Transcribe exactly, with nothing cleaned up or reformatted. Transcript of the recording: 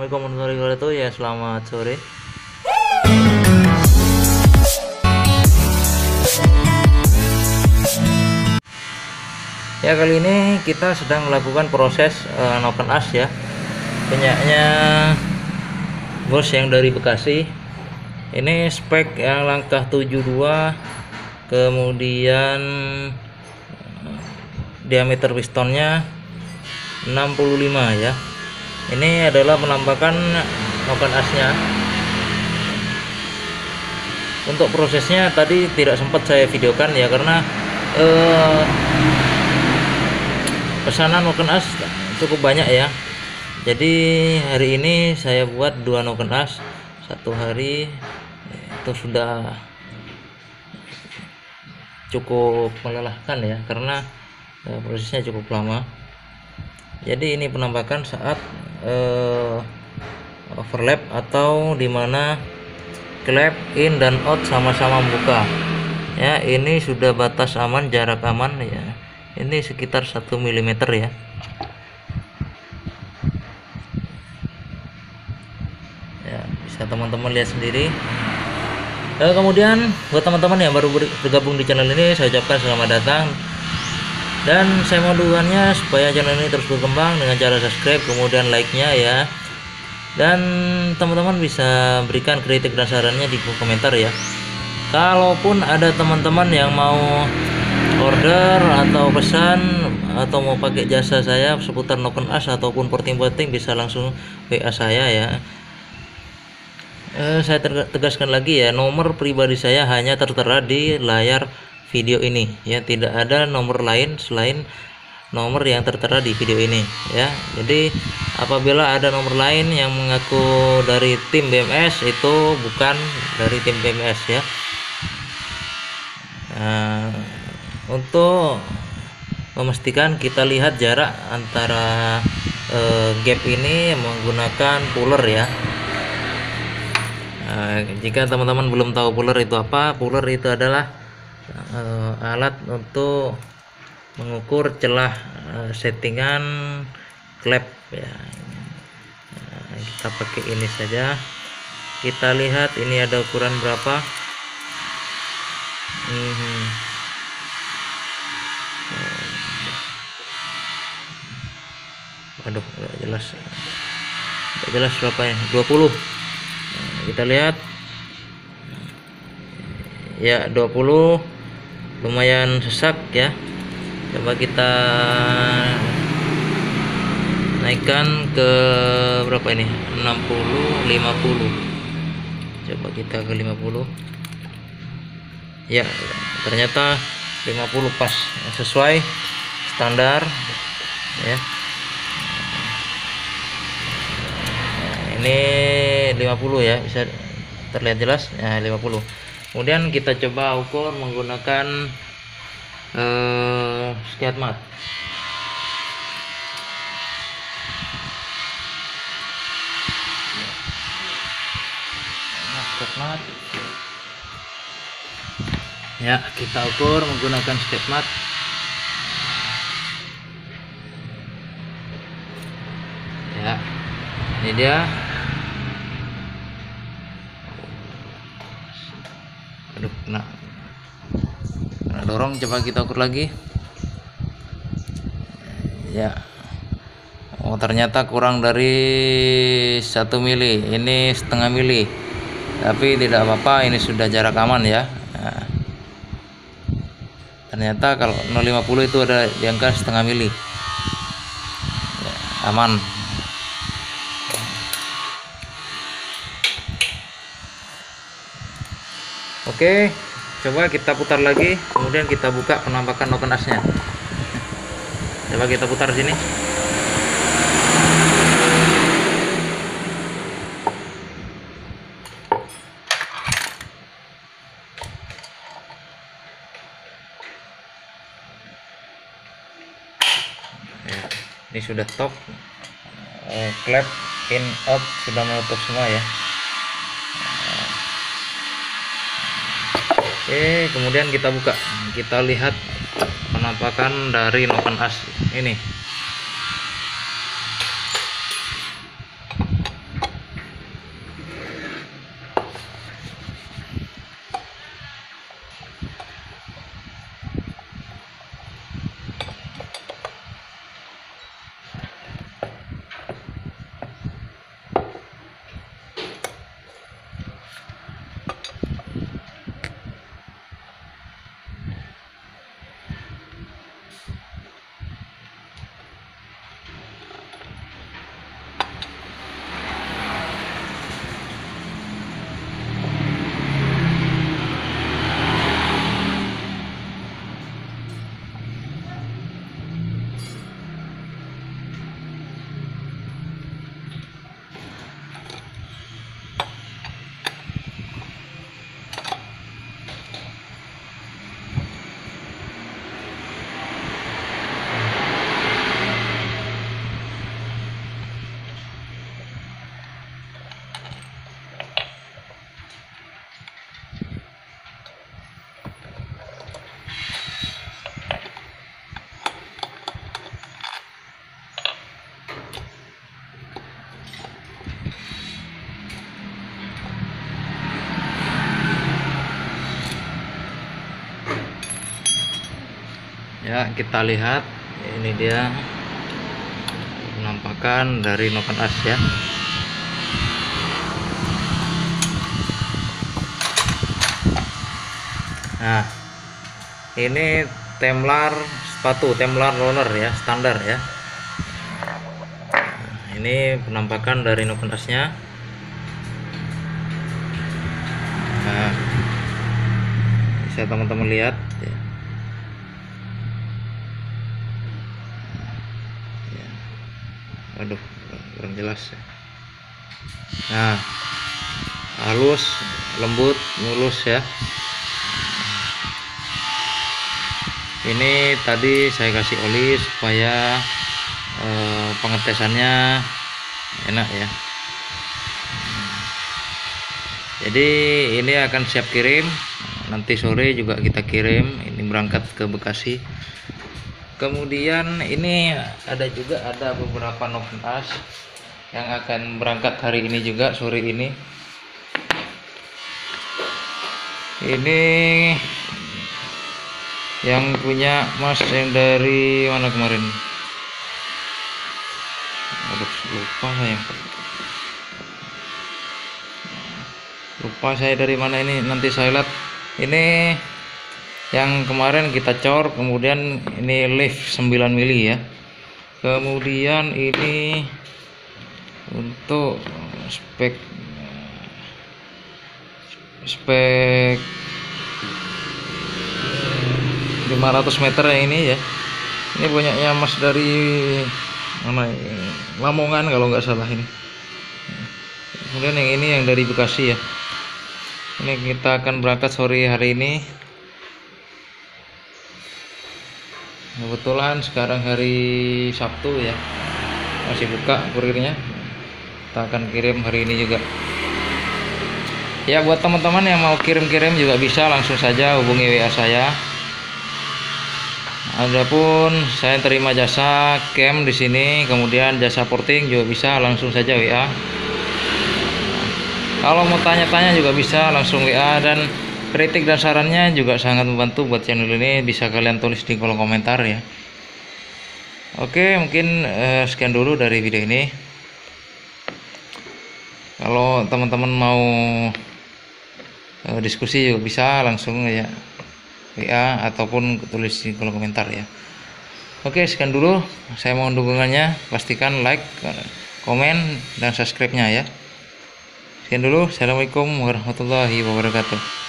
Assalamualaikum warahmatullahi wabarakatuh. Ya, selamat sore. Ya, kali ini kita sedang melakukan proses uh, noken as ya, punyanya bos yang dari Bekasi. Ini spek yang langkah tujuh puluh dua, kemudian uh, diameter pistonnya enam puluh lima ya. Ini adalah penampakan noken asnya. Untuk prosesnya tadi tidak sempat saya videokan ya, karena uh, pesanan noken as cukup banyak ya. Jadi hari ini saya buat dua noken as satu hari, itu sudah cukup melelahkan ya, karena eh, prosesnya cukup lama. Jadi ini penampakan saat eh, overlap atau dimana klep in dan out sama-sama membuka ya. Ini sudah batas aman, jarak aman ya, ini sekitar satu milimeter ya. Ya, bisa teman-teman lihat sendiri. E, kemudian buat teman-teman yang baru bergabung di channel ini, saya ucapkan selamat datang. Dan saya mohonnya supaya channel ini terus berkembang dengan cara subscribe, kemudian like-nya ya. Dan teman-teman bisa berikan kritik dan sarannya di komentar ya. Kalaupun ada teman-teman yang mau order atau pesan atau mau pakai jasa saya seputar noken as ataupun porting-porting, bisa langsung W A saya ya. Eh, saya tegaskan lagi ya, nomor pribadi saya hanya tertera di layar video ini ya, tidak ada nomor lain selain nomor yang tertera di video ini ya. Jadi apabila ada nomor lain yang mengaku dari tim B M S, itu bukan dari tim B M S ya. Nah, untuk memastikan, kita lihat jarak antara eh, gap ini menggunakan puller ya. Nah, jika teman-teman belum tahu puller itu apa, puller itu adalah eh, alat untuk mengukur celah eh, settingan klep ya. Nah, kita pakai ini saja, kita lihat ini ada ukuran berapa. Hmm. Aduh, nggak jelas, nggak jelas berapa ya, dua puluh. Nah, kita lihat ya, dua puluh, lumayan sesak ya. Coba kita naikkan ke berapa ini, enam puluh, lima puluh. Coba kita ke lima puluh ya, ternyata lima puluh pas, sesuai standar ya. Ini lima puluh ya, bisa terlihat jelas ya, lima puluh. Kemudian kita coba ukur menggunakan eh, skate mat. Nah, skate mat ya, kita ukur menggunakan skate mat. Ya, ini dia. Aduh, nah, nah dorong, coba kita ukur lagi ya. Oh, ternyata kurang dari satu mili, ini setengah mili, tapi tidak apa-apa, ini sudah jarak aman ya. Nah, ternyata kalau nol lima puluh itu ada di angka setengah mili ya, aman. Oke, coba kita putar lagi, kemudian kita buka penampakan noken asnya. Coba kita putar sini. Ya, ini sudah top, eh, klep in out sudah menutup semua ya. Oke, kemudian kita buka, kita lihat penampakan dari noken as ini. Ya, kita lihat ini dia penampakan dari noken as ya. Nah, ini temlar sepatu, temlar roller ya, standar ya. Nah, ini penampakan dari noken asnya. Nah, bisa teman-teman lihat ya. Aduh, kurang jelas ya. Nah, halus, lembut, mulus ya. Ini tadi saya kasih oli supaya eh, pengetesannya enak ya. Jadi ini akan siap kirim, nanti sore juga kita kirim. Ini berangkat ke Bekasi. Kemudian ini ada juga ada beberapa noken as yang akan berangkat hari ini juga, sore ini. Ini yang punya Mas yang dari mana kemarin? Aduh, lupa saya. Lupa saya dari mana ini, nanti saya lihat. Ini yang kemarin kita cor, kemudian ini lift sembilan mili ya. Kemudian ini untuk spek spek lima ratus meter yang ini ya. Ini punyanya Mas dari mana, Lamongan kalau nggak salah ini. Kemudian yang ini yang dari Bekasi ya. Ini kita akan berangkat sore hari ini. Kebetulan sekarang hari Sabtu ya, masih buka kurirnya. Kita akan kirim hari ini juga. Ya, buat teman-teman yang mau kirim-kirim juga bisa langsung saja hubungi W A saya. Adapun saya terima jasa cam di sini, kemudian jasa porting juga bisa langsung saja W A. Kalau mau tanya-tanya juga bisa langsung W A, dan kritik dan sarannya juga sangat membantu buat channel ini, bisa kalian tulis di kolom komentar ya. Oke, mungkin eh, sekian dulu dari video ini. Kalau teman-teman mau eh, diskusi juga bisa langsung ya W A ataupun tulis di kolom komentar ya. Oke, sekian dulu. Saya mohon dukungannya, pastikan like, komen, dan subscribe-nya ya. Sekian dulu. Assalamualaikum warahmatullahi wabarakatuh.